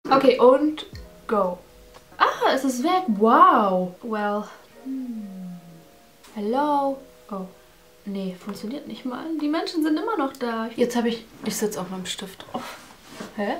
Okay, und go. Ah, es ist weg. Wow. Well. Hello. Oh. Nee, funktioniert nicht mal. Die Menschen sind immer noch da. Jetzt habe ich sitze auf meinem Stift drauf. Hä?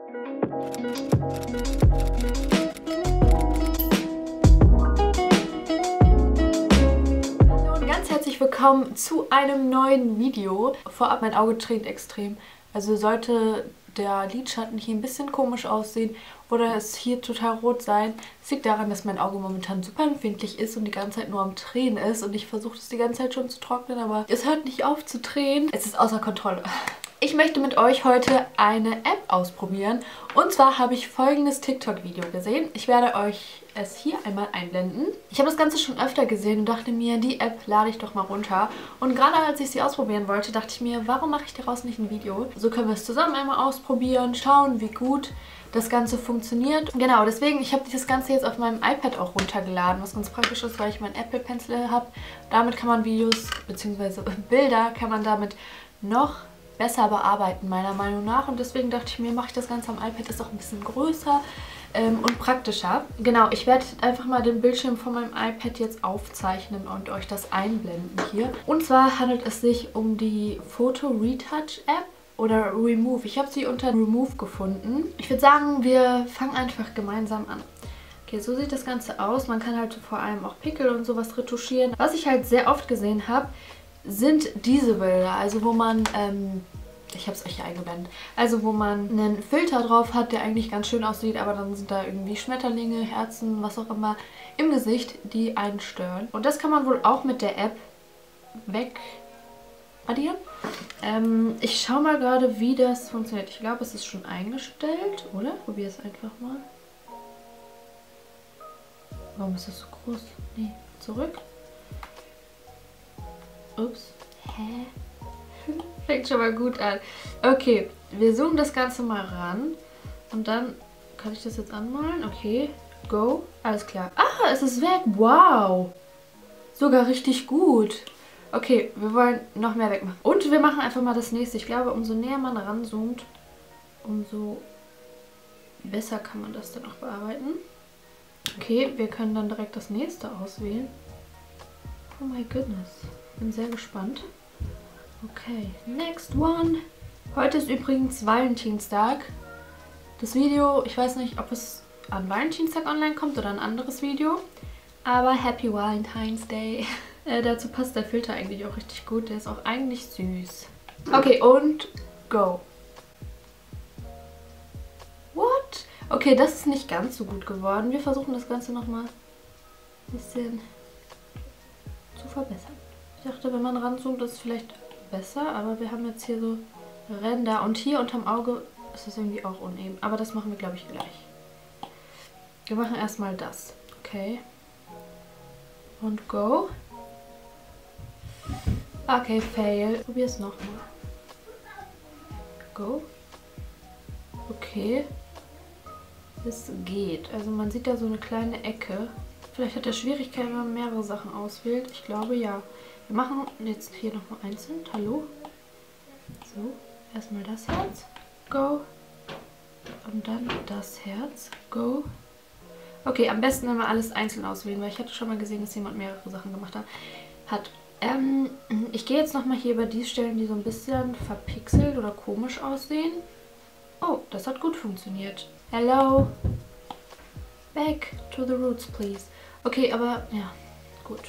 Hallo und ganz herzlich willkommen zu einem neuen Video. Vorab, mein Auge tränt extrem. Also sollte der Lidschatten hier ein bisschen komisch aussehen oder es hier total rot sein. Es liegt daran, dass mein Auge momentan super empfindlich ist und die ganze Zeit nur am Tränen ist. Und ich versuche es die ganze Zeit schon zu trocknen, aber es hört nicht auf zu tränen. Es ist außer Kontrolle. Ich möchte mit euch heute eine App ausprobieren. Und zwar habe ich folgendes TikTok-Video gesehen. Ich werde euch es hier einmal einblenden. Ich habe das Ganze schon öfter gesehen und dachte mir, die App lade ich doch mal runter. Und gerade als ich sie ausprobieren wollte, dachte ich mir, warum mache ich daraus nicht ein Video? So können wir es zusammen einmal ausprobieren, schauen, wie gut das Ganze funktioniert. Genau, deswegen, ich habe das Ganze jetzt auf meinem iPad auch runtergeladen, was ganz praktisch ist, weil ich meinen Apple Pencil habe. Damit kann man Videos bzw. Bilder kann man damit noch besser bearbeiten, meiner Meinung nach. Und deswegen dachte ich mir, mache ich das Ganze am iPad, ist auch ein bisschen größer und praktischer. Genau, ich werde einfach mal den Bildschirm von meinem iPad jetzt aufzeichnen und euch das einblenden hier. Und zwar handelt es sich um die Photo Retouch App oder Remove. Ich habe sie unter Remove gefunden. Ich würde sagen, wir fangen einfach gemeinsam an. Okay, so sieht das Ganze aus. Man kann halt vor allem auch Pickel und sowas retuschieren. Was ich halt sehr oft gesehen habe, sind diese Bilder, also wo man, ich habe es euch hier eingeblendet, also wo man einen Filter drauf hat, der eigentlich ganz schön aussieht, aber dann sind da irgendwie Schmetterlinge, Herzen, was auch immer im Gesicht, die einen stören. Und das kann man wohl auch mit der App wegradieren. Ich schaue mal gerade, wie das funktioniert. Ich glaube, es ist schon eingestellt, oder? Probier es einfach mal. Warum ist das so groß? Nee, zurück. Ups. Hä? Fängt schon mal gut an. Okay, wir zoomen das Ganze mal ran. Und dann kann ich das jetzt anmalen. Okay, go. Alles klar. Ah, es ist weg. Wow. Sogar richtig gut. Okay, wir wollen noch mehr wegmachen. Und wir machen einfach mal das nächste. Ich glaube, umso näher man ranzoomt, umso besser kann man das dann auch bearbeiten. Okay, wir können dann direkt das nächste auswählen. Oh my goodness. Bin sehr gespannt. Okay, next one. Heute ist übrigens Valentinstag. Das Video, ich weiß nicht, ob es an Valentinstag online kommt oder ein anderes Video. Aber Happy Valentine's Day. Dazu passt der Filter eigentlich auch richtig gut. Der ist auch eigentlich süß. Okay, und go. What? Okay, das ist nicht ganz so gut geworden. Wir versuchen das Ganze nochmal ein bisschen zu verbessern. Ich dachte, wenn man ranzoomt, ist es vielleicht besser, aber wir haben jetzt hier so Ränder und hier unterm Auge ist es irgendwie auch uneben. Aber das machen wir, glaube ich, gleich. Wir machen erstmal das. Okay. Und go. Okay, fail. Probier es nochmal. Go. Okay. Es geht. Also man sieht da so eine kleine Ecke. Vielleicht hat er Schwierigkeiten, wenn man mehrere Sachen auswählt. Ich glaube, ja. Wir machen jetzt hier nochmal einzeln. Hallo. So, erstmal das Herz. Go. Und dann das Herz. Go. Okay, am besten, wenn wir alles einzeln auswählen, weil ich hatte schon mal gesehen, dass jemand mehrere Sachen gemacht hat. Ich gehe jetzt nochmal hier über die Stellen, die so ein bisschen verpixelt oder komisch aussehen. Oh, das hat gut funktioniert. Hello. Back to the roots, please. Okay, aber ja, gut.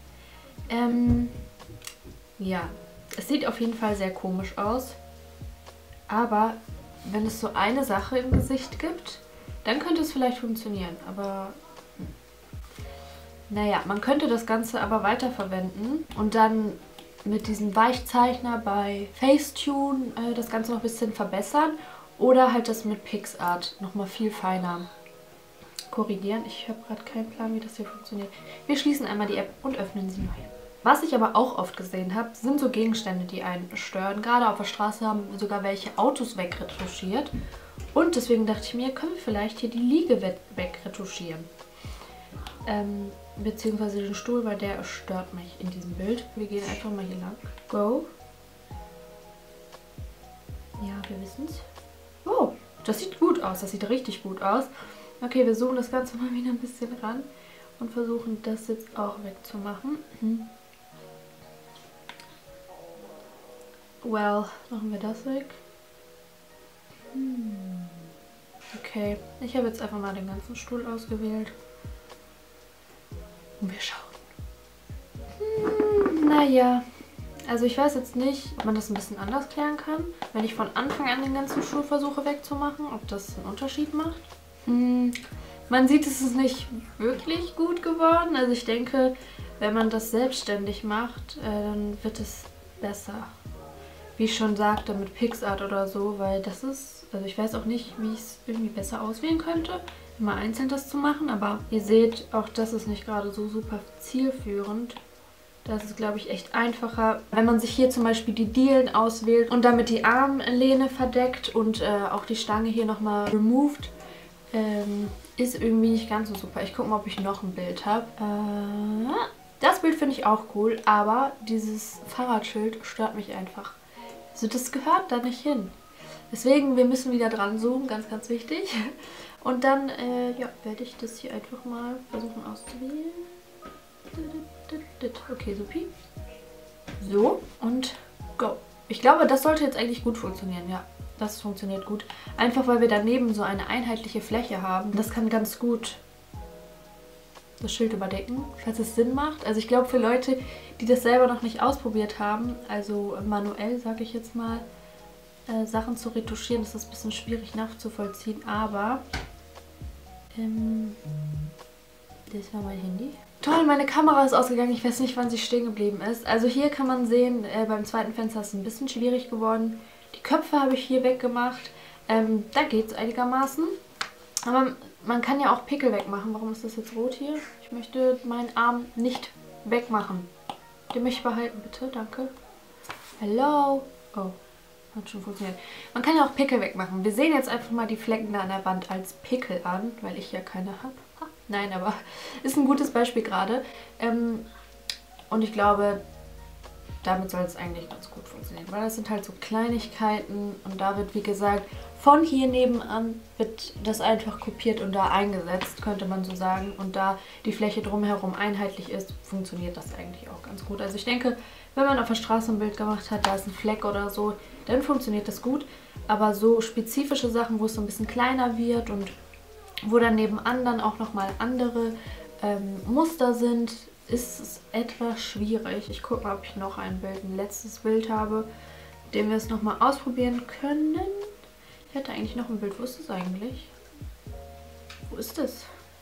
Ja, es sieht auf jeden Fall sehr komisch aus. Aber wenn es so eine Sache im Gesicht gibt, dann könnte es vielleicht funktionieren. Aber naja, man könnte das Ganze aber weiterverwenden und dann mit diesem Weichzeichner bei Facetune das Ganze noch ein bisschen verbessern. Oder halt das mit PixArt nochmal viel feiner korrigieren. Ich habe gerade keinen Plan, wie das hier funktioniert. Wir schließen einmal die App und öffnen sie neu. Was ich aber auch oft gesehen habe, sind so Gegenstände, die einen stören. Gerade auf der Straße haben sogar welche Autos wegretuschiert. Und deswegen dachte ich mir, können wir vielleicht hier die Liege wegretuschieren. Beziehungsweise den Stuhl, weil der stört mich in diesem Bild. Wir gehen einfach mal hier lang. Go. Ja, wir wissen es. Oh, Das sieht gut aus. Das sieht richtig gut aus. Okay, wir zoomen das Ganze mal wieder ein bisschen ran und versuchen das jetzt auch wegzumachen. Well, machen wir das weg. Okay, ich habe jetzt einfach mal den ganzen Stuhl ausgewählt. Und wir schauen. Naja, also ich weiß jetzt nicht, ob man das ein bisschen anders klären kann. Wenn ich von Anfang an den ganzen Stuhl versuche wegzumachen, ob das einen Unterschied macht. Man sieht, es ist nicht wirklich gut geworden. Also ich denke, wenn man das selbstständig macht, dann wird es besser. Wie ich schon sagte, mit PixArt oder so, weil das ist, also ich weiß auch nicht, wie ich es irgendwie besser auswählen könnte, immer einzeln das zu machen, aber ihr seht, auch das ist nicht gerade so super zielführend. Das ist, glaube ich, echt einfacher, wenn man sich hier zum Beispiel die Dielen auswählt und damit die Armlehne verdeckt und auch die Stange hier nochmal removed. Ist irgendwie nicht ganz so super. Ich gucke mal, ob ich noch ein Bild habe. Das Bild finde ich auch cool, aber dieses Fahrradschild stört mich einfach. Also das gehört da nicht hin. Deswegen, wir müssen wieder dran zoomen, ganz, ganz wichtig. Und dann ja, werde ich das hier einfach mal versuchen auszuwählen. Okay, supi. So, und go. Ich glaube, das sollte jetzt eigentlich gut funktionieren, ja. Das funktioniert gut. Einfach, weil wir daneben so eine einheitliche Fläche haben. Das kann ganz gut das Schild überdecken, falls es Sinn macht. Also ich glaube, für Leute, die das selber noch nicht ausprobiert haben, also manuell, sage ich jetzt mal, Sachen zu retuschieren, ist das ein bisschen schwierig nachzuvollziehen. Aber, das war mein Handy. Toll, meine Kamera ist ausgegangen. Ich weiß nicht, wann sie stehen geblieben ist. Also hier kann man sehen, beim zweiten Fenster ist es ein bisschen schwierig geworden. Die Köpfe habe ich hier weggemacht. Da geht es einigermaßen. Aber man kann ja auch Pickel wegmachen. Warum ist das jetzt rot hier? Ich möchte meinen Arm nicht wegmachen. Den möchte ich behalten, bitte. Danke. Hello. Oh, hat schon funktioniert. Man kann ja auch Pickel wegmachen. Wir sehen jetzt einfach mal die Flecken da an der Wand als Pickel an, weil ich ja keine habe. Nein, aber ist ein gutes Beispiel gerade. Und ich glaube, damit soll es eigentlich ganz gut funktionieren. Weil das sind halt so Kleinigkeiten und da wird, wie gesagt, von hier nebenan wird das einfach kopiert und da eingesetzt, könnte man so sagen. Und da die Fläche drumherum einheitlich ist, funktioniert das eigentlich auch ganz gut. Also ich denke, wenn man auf der Straße ein Bild gemacht hat, da ist ein Fleck oder so, dann funktioniert das gut. Aber so spezifische Sachen, wo es so ein bisschen kleiner wird und wo dann nebenan dann auch nochmal andere Muster sind, ist es etwas schwierig. Ich gucke mal, ob ich noch ein letztes Bild habe, mit dem wir es nochmal ausprobieren können. Ich hätte eigentlich noch ein Bild. Wo ist es eigentlich? Wo ist es?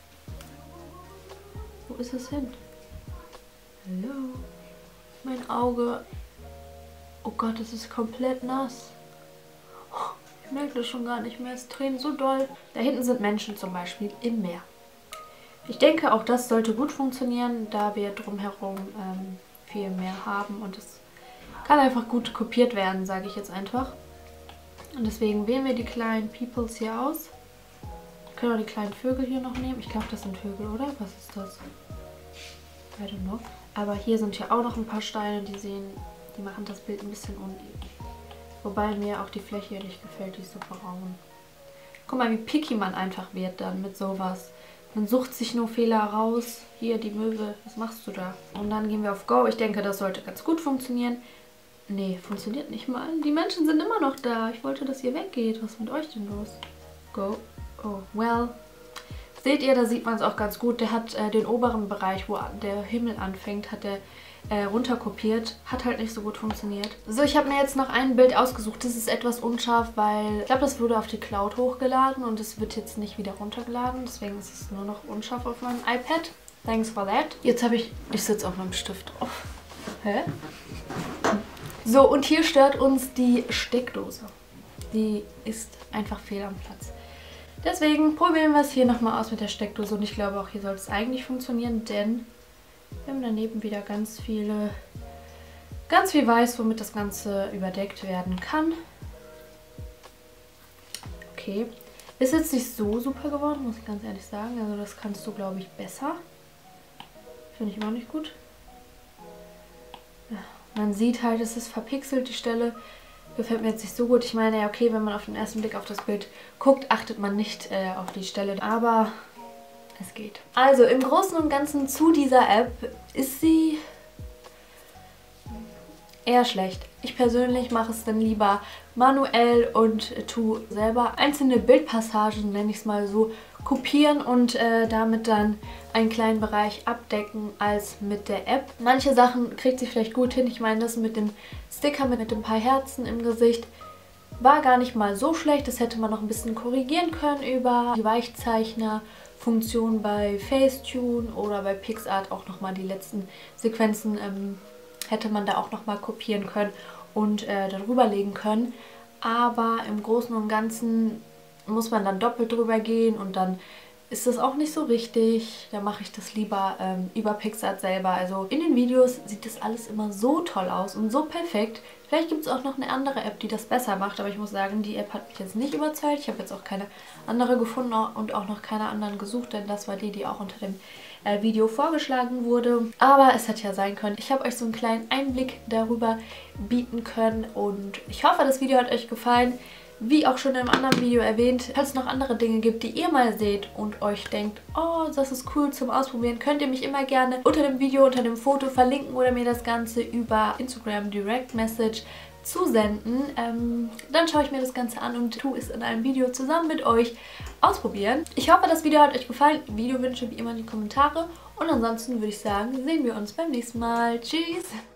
Wo ist es hin? Hallo? Mein Auge. Oh Gott, es ist komplett nass. Ich merke das schon gar nicht mehr. Es tränen so doll. Da hinten sind Menschen zum Beispiel im Meer. Ich denke, auch das sollte gut funktionieren, da wir drumherum viel mehr haben. Und es kann einfach gut kopiert werden, sage ich jetzt einfach. Und deswegen wählen wir die kleinen Peoples hier aus. Wir können auch die kleinen Vögel hier noch nehmen. Ich glaube, das sind Vögel, oder? Was ist das? I don't know. Aber hier sind ja auch noch ein paar Steine, die machen das Bild ein bisschen uneben. Wobei mir auch die Fläche hier nicht gefällt, die ist so braun. Guck mal, wie picky man einfach wird dann mit sowas. Man sucht sich nur Fehler raus. Hier, die Möwe, was machst du da? Und dann gehen wir auf Go. Ich denke, das sollte ganz gut funktionieren. Nee, funktioniert nicht mal. Die Menschen sind immer noch da. Ich wollte, dass ihr weggeht. Was ist mit euch denn los? Go. Oh, well. Seht ihr, da sieht man es auch ganz gut. Der hat den oberen Bereich, wo der Himmel anfängt, hat der runterkopiert. Hat halt nicht so gut funktioniert. So, ich habe mir jetzt noch ein Bild ausgesucht. Das ist etwas unscharf, weil ich glaube, das wurde auf die Cloud hochgeladen und es wird jetzt nicht wieder runtergeladen. Deswegen ist es nur noch unscharf auf meinem iPad. Thanks for that. Jetzt habe ich sitze auf meinem Stift drauf. Hä? So, und hier stört uns die Steckdose. Die ist einfach fehl am Platz. Deswegen probieren wir es hier nochmal aus mit der Steckdose. Und ich glaube, auch hier soll es eigentlich funktionieren, denn wir haben daneben wieder ganz viel Weiß, womit das Ganze überdeckt werden kann. Okay. Ist jetzt nicht so super geworden, muss ich ganz ehrlich sagen. Also das kannst du, glaube ich, besser. Finde ich immer nicht gut. Ja, man sieht halt, es ist verpixelt, die Stelle. gefällt mir jetzt nicht so gut. Ich meine, ja okay, wenn man auf den ersten Blick auf das Bild guckt, achtet man nicht auf die Stelle. Aber es geht. Also im Großen und Ganzen zu dieser App ist sie eher schlecht. Ich persönlich mache es dann lieber manuell und tue selber einzelne Bildpassagen, nenne ich es mal so, kopieren und damit dann einen kleinen Bereich abdecken als mit der App. Manche Sachen kriegt sie vielleicht gut hin. Ich meine, das mit dem Sticker mit ein paar Herzen im Gesicht war gar nicht mal so schlecht. Das hätte man noch ein bisschen korrigieren können über die Weichzeichner-Funktion bei Facetune oder bei PixArt auch nochmal die letzten Sequenzen hätte man da auch nochmal kopieren können und darüber legen können. Aber im Großen und Ganzen muss man dann doppelt drüber gehen und dann ist das auch nicht so richtig. Da mache ich das lieber über PixArt selber. Also in den Videos sieht das alles immer so toll aus und so perfekt. Vielleicht gibt es auch noch eine andere App, die das besser macht, aber ich muss sagen, die App hat mich jetzt nicht überzeugt. Ich habe jetzt auch keine andere gefunden und auch noch keine anderen gesucht, denn das war die, die auch unter dem Video vorgeschlagen wurde. Aber es hätte ja sein können. Ich habe euch so einen kleinen Einblick darüber bieten können und ich hoffe, das Video hat euch gefallen. Wie auch schon im anderen Video erwähnt, falls es noch andere Dinge gibt, die ihr mal seht und euch denkt, oh, das ist cool zum Ausprobieren, könnt ihr mich immer gerne unter dem Video, unter dem Foto verlinken oder mir das Ganze über Instagram Direct Message zusenden. Dann schaue ich mir das Ganze an und tue es in einem Video zusammen mit euch ausprobieren. Ich hoffe, das Video hat euch gefallen. Videowünsche wie immer in die Kommentare und ansonsten würde ich sagen, sehen wir uns beim nächsten Mal. Tschüss!